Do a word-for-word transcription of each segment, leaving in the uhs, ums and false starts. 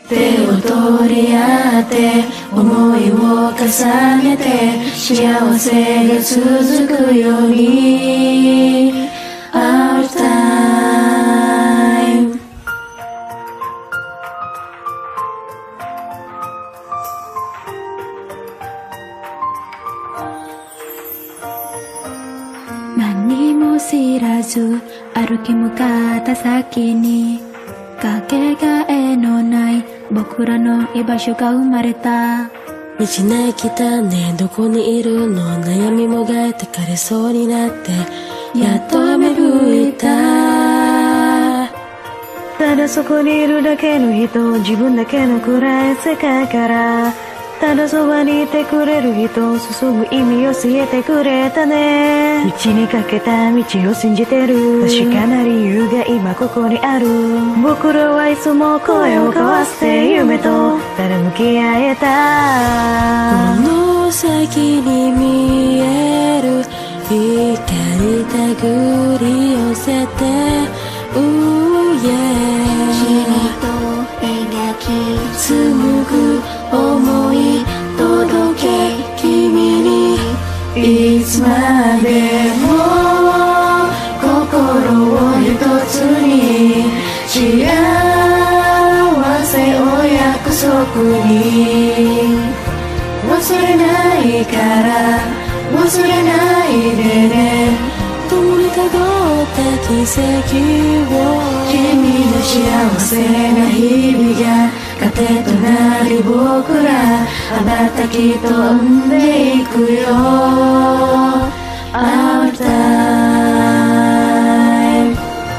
手を取り合って思いを重ねて幸せが続くように Our time 何も知らず歩き向かった先にかけがえのない僕らの居場所が生まれた道なきたねどこにいるの悩みもがいてかれそうになってやっと芽吹いたただそこにいるだけの人自分だけの暗い世界からただそばにいてくれる人注ぐ意味を教えてくれたね道にかけた道を信じてる確かな理由が今ここにある僕らはいつも声を交わして夢とただ向き合えたこの先に見える光手繰り寄せて Ooh yeah 君と描き紡ぐ想い届け君にいつまでも心を一つに幸せを約束に忘れないから忘れないでね共にたどった奇跡を君の幸せな日々が糧となり僕ら羽ばたき飛んでいくよ Our time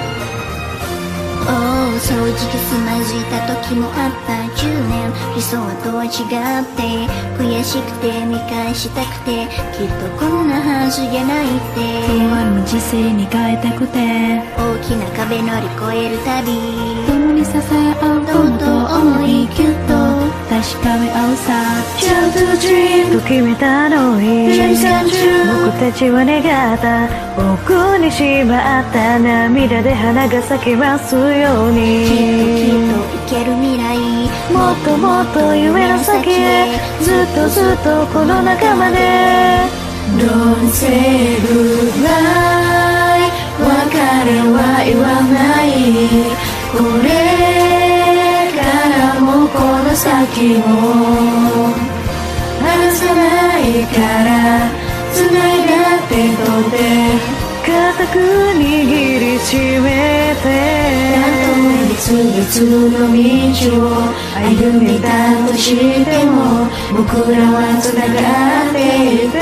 正直つまじいた時もあったじゅうねん理想とは違って悔しくて見返したくてきっとこんなはずじゃないって不安の人生に変えたくて大きな壁乗り越えるたび共に支え合うどんどん思いぎゅっと確かめ合うさ Just a dream と決めたのに僕たちは願った奥にしまった涙で花が咲きますようにきっときっといける未来もっともっと夢の先へずっとずっとこの仲間で Don't say goodbye 別れは言わないこれからもこの先も離さないから繋いだ手と手固く握りしめてたとえ別々の道を歩んだとしても僕らは繋がっていて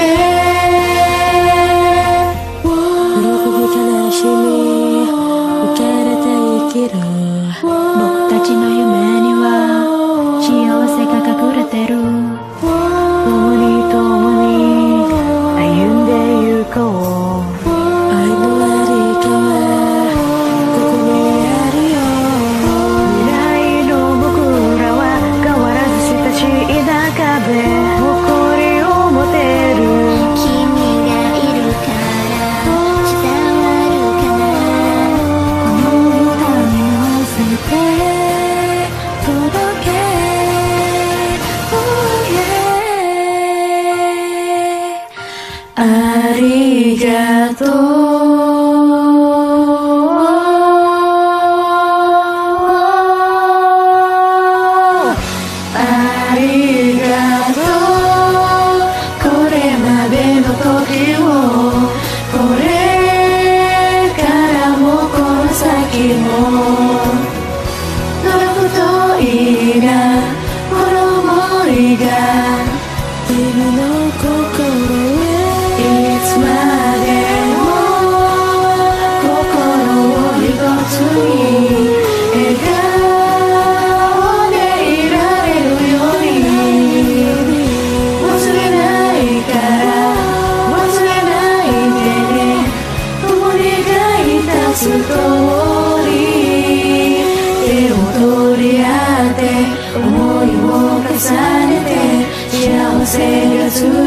喜び悲しみ受け入れて生きる僕たちの夢には幸せが隠れてる共に共に歩んでゆこう愛のありかはここにあるよ未来の僕らは変わらず親しい中で誇りを持てる君がいるから伝わるかなこの歌に乗せて届け Oh yeah ありがとうありがとうこれまでの時をこれからもこの先もどれほどいいなこの想いが君の心へいつまでも心を一つに笑顔でいられるように忘れないから忘れないでね共に描いたストーリー手を取り合って思いを重ねて幸せが続く